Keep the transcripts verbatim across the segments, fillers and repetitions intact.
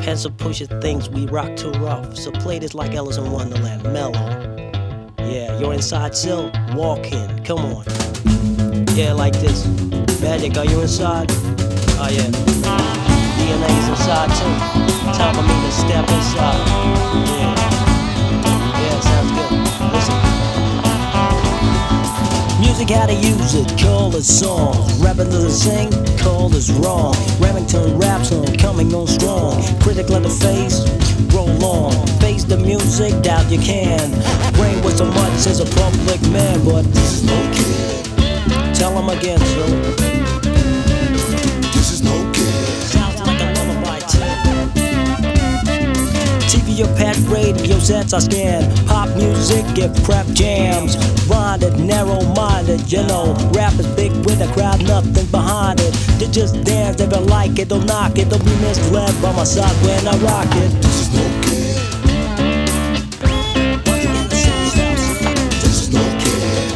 Heads of Pusha thinks we rock too rough, so play this like Alice in Wonderland, mellow. Yeah, you're inside still? Walk in, come on. Yeah, like this. Magic, are you inside? Oh yeah. D N A's inside too. Time for me to step inside. Yeah. Yeah, sounds good. Listen. Music, how to use it, call it song. Rapping to sing, call is wrong. Remington rap song, coming on strong. Critic let the face, roll on. Face the music, doubt you can. Brain was so much as a public man, but this is no kid. Tell him again, so this is no kid. Sounds like a lullaby too. T V or pet radio sets I scan. Pop music, give crap jams. Blinded, narrow-minded, you know. Rap is big with a crowd, nothing behind it. They just dance, they don't like it, don't knock it. Don't be misled by my side when I rock it. This is no kid. This is no kid.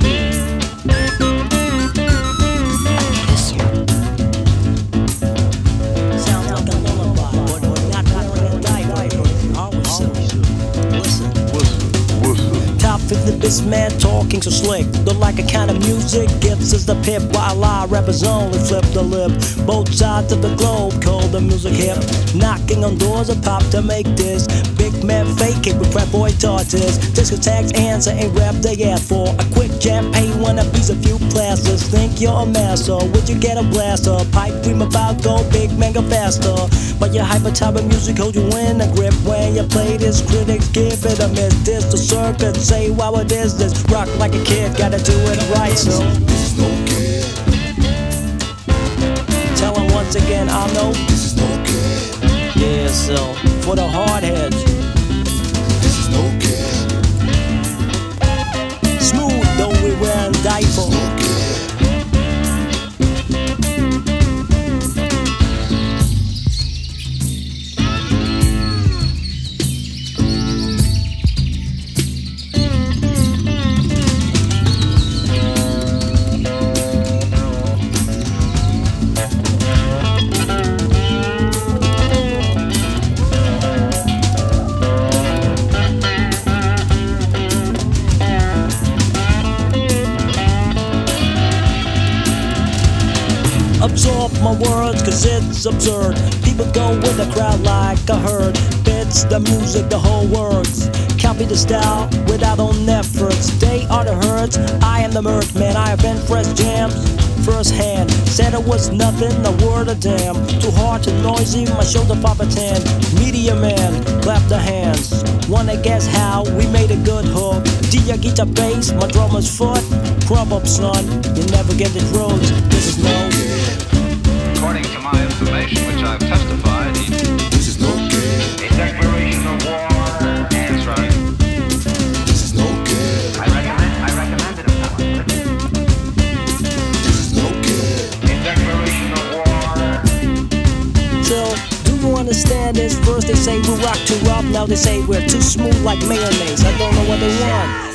Sounds like a lullaby, but not wearing a diaper. Always so. Listen. Top fifty, this man talking so slick. Don't like a kind of music, gifts is the pip. While I rappers only flip the lip. Both sides of the globe call the music hip. Knocking on doors of pop to make this. Big man fake it with crap boy tortoise. Discotheques answer ain't rap they ask for. A quick jam pay one a piece a few classes. Think you're a master, would you get a blaster? Pipe dream about go big man go faster. But your hyper type of music hold you in a grip. When you play this, critics give it a miss. This the circuit, say wow it is this. Rock like a kid, gotta do it right, so this is no kid. Tell him once again, I know this is no kid. Yeah, so for the hard heads, this is no kid. Smooth though we wearing diaper. No kid. Absorb my words cause it's absurd. People go with the crowd like a herd. Fits the music, the whole words. Copy the style without own efforts. They are the herds, I am the mirth man. I have been fresh jams first hand. Said it was nothing, a word of damn. Too hard, too noisy, my shoulder pop a tan. Media man, clap the hands. Wanna guess how we made a good hook? Dia guitar bass, my drummer's foot. Crump up son, you never get the drugs. This is no According to my information, which I've testified, this is no good. A declaration of war. That's right. This is no good. I recommend. I recommended it. This is no good. A declaration of war. So, do you understand this? First they say we rock too rough, now they say we're too smooth like mayonnaise. I don't know what they want.